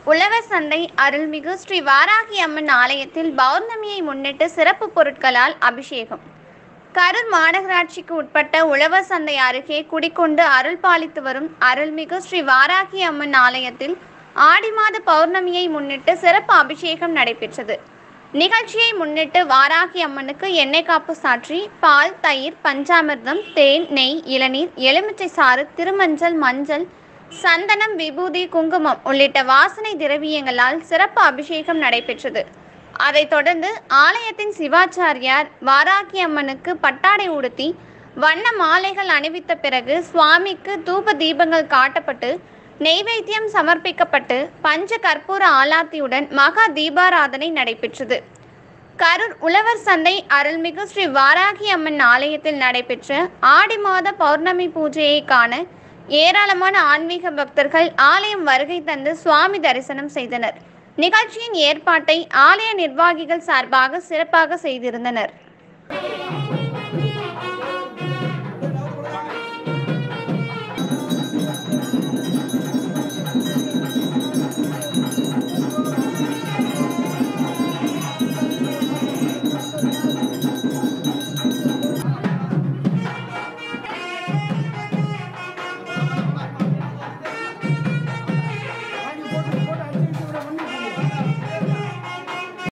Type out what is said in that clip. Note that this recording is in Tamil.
உழவர் சந்தை அருள்மிகு ஸ்ரீ வாராகி அம்மன் ஆலயத்தில் பௌர்ணமியை முன்னிட்டு சிறப்பு பொருட்களால் அபிஷேகம். கரூர் மாநகராட்சிக்கு உட்பட்ட உழவர் சந்தை அருகே குடிக்கொண்டு அருள் பாலித்து வரும் அருள்மிகு ஸ்ரீ வாராகி அம்மன் ஆலயத்தில் ஆடி மாத பௌர்ணமியை முன்னிட்டு சிறப்பு அபிஷேகம் நடைபெற்றது. நிகழ்ச்சியை முன்னிட்டு வாராகி அம்மனுக்கு எண்ணெய் காப்பு சாற்றி பால், தயிர், பஞ்சாமிர்தம், தேன், நெய், இளநீர், எலுமிச்சை சாறு, திருமஞ்சள், மஞ்சள், சந்தனம், விபூதி, குங்குமம் உள்ளிட்ட வாசனை திரவியங்களால் சிறப்பு அபிஷேகம் நடைபெற்றது. அதைத் தொடர்ந்து ஆலயத்தின் சிவாச்சாரியார் வாராகி அம்மனுக்கு பட்டாடை உடுத்தி வண்ண மாலைகள் அணிவித்த பிறகு சுவாமிக்கு தூப தீபங்கள் காட்டப்பட்டு நெய்வேத்தியம் சமர்ப்பிக்கப்பட்டு பஞ்ச கற்பூர ஆலாத்தியுடன் மகா தீபாராதனை நடைபெற்றது. கரூர் உழவர் சந்தை அருள்மிகு ஸ்ரீ வாராகி அம்மன் ஆலயத்தில் நடைபெற்ற ஆடி மாத பௌர்ணமி பூஜையை காண ஏராளமான ஆன்மீக பக்தர்கள் ஆலயம் வருகை தந்து சுவாமி தரிசனம் செய்தனர். நிகழ்ச்சியின் ஏற்பாட்டை ஆலய நிர்வாகிகள் சார்பாக சிறப்பாக செய்திருந்தனர்.